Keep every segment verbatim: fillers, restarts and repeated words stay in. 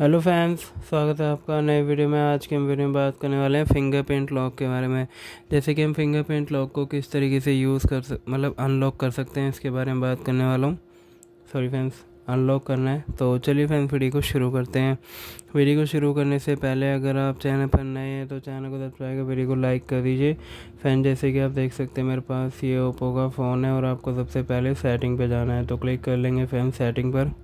Hello friends, स्वागत है आपका नए वीडियो में। आज के हम वीडियो में बात करने वाले हैं फिंगरप्रिंट लॉक के बारे में। जैसे कि हम फिंगरप्रिंट लॉक को किस तरीके से यूज़ कर सक मतलब अनलॉक कर सकते हैं, इसके बारे में बात करने वाला हूँ। सॉरी फ्रेंड्स, अनलॉक करना है। तो चलिए फ्रेंड्स, वीडियो को शुरू करते हैं। वीडियो को शुरू करने से पहले अगर आप चैनल पर नए हैं तो चैनल को सब्सक्राइब कर वीडियो को लाइक कर दीजिए। फ्रेंड, जैसे कि आप देख सकते हैं मेरे पास ये ओप्पो का फ़ोन है और आपको सबसे पहले सेटिंग पे जाना है। तो क्लिक कर लेंगे फ्रेंड सेटिंग पर।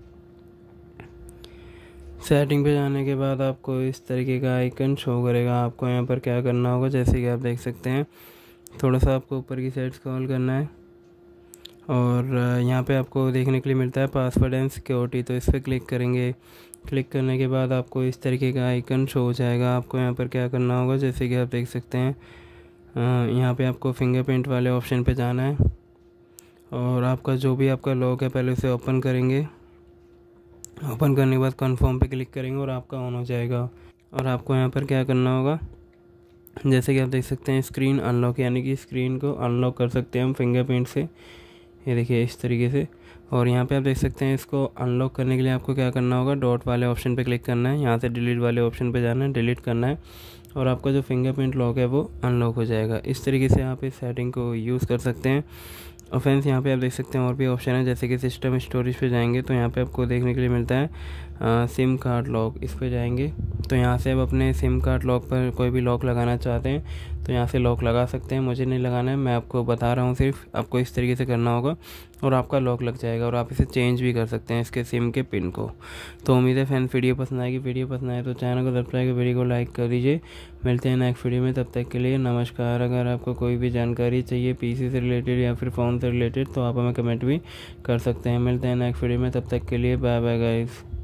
सेटिंग पे जाने के बाद आपको इस तरीके का आइकन शो करेगा। आपको यहाँ पर क्या करना होगा, जैसे कि आप देख सकते हैं, थोड़ा सा आपको ऊपर की साइड स्क्रॉल करना है और यहाँ पे आपको देखने के लिए मिलता है पासवर्ड एंड सिक्योरिटी। तो इस पर क्लिक करेंगे। क्लिक करने के बाद आपको इस तरीके का आइकन शो हो जाएगा। आपको यहाँ पर क्या करना होगा, जैसे कि आप देख सकते हैं, यहाँ पे आपको फिंगरप्रिंट वाले ऑप्शन पे जाना है और आपका जो भी आपका लॉक है पहले उसे ओपन करेंगे। ओपन करने के बाद कन्फर्म पे क्लिक करेंगे और आपका ऑन हो जाएगा। और आपको यहाँ पर क्या करना होगा, जैसे कि आप देख सकते हैं, स्क्रीन अनलॉक, यानी कि स्क्रीन को अनलॉक कर सकते हैं हम फिंगरप्रिंट से। ये देखिए इस तरीके से। और यहाँ पे आप देख सकते हैं, इसको अनलॉक करने के लिए आपको क्या करना होगा, डॉट वाले ऑप्शन पे क्लिक करना है। यहाँ से डिलीट वाले ऑप्शन पे जाना है, डिलीट करना है और आपका जो फिंगरप्रिंट लॉक है वो अनलॉक हो जाएगा। इस तरीके से आप इस सेटिंग को यूज़ कर सकते हैं। और फ्रेंड्स, यहाँ पे आप देख सकते हैं और भी ऑप्शन है, जैसे कि सिस्टम स्टोरेज पे जाएंगे तो यहाँ पे आपको देखने के लिए मिलता है आ, सिम कार्ड लॉक। इस पे जाएंगे तो यहाँ से आप अपने सिम कार्ड लॉक पर कोई भी लॉक लगाना चाहते हैं तो यहाँ से लॉक लगा सकते हैं। मुझे नहीं लगाना है, मैं आपको बता रहा हूँ, सिर्फ आपको इस तरीके से करना होगा और आपका लॉक लग जाएगा। और आप इसे चेंज भी कर सकते हैं, इसके सिम के पिन को। तो उम्मीद है फ्रेंड्स वीडियो पसंद आएगी। वीडियो पसंद आए तो चैनल को सब्सक्राइब कर वीडियो को लाइक कर दीजिए। मिलते हैं नेक्स्ट वीडियो में, तब तक के लिए नमस्कार। अगर आपको कोई भी जानकारी चाहिए पीसी से रिलेटेड या फिर फ़ोन से रिलेटेड तो आप हमें कमेंट भी कर सकते हैं। मिलते हैं नेक्स्ट वीडियो में, तब तक के लिए बाय बाय गाइस।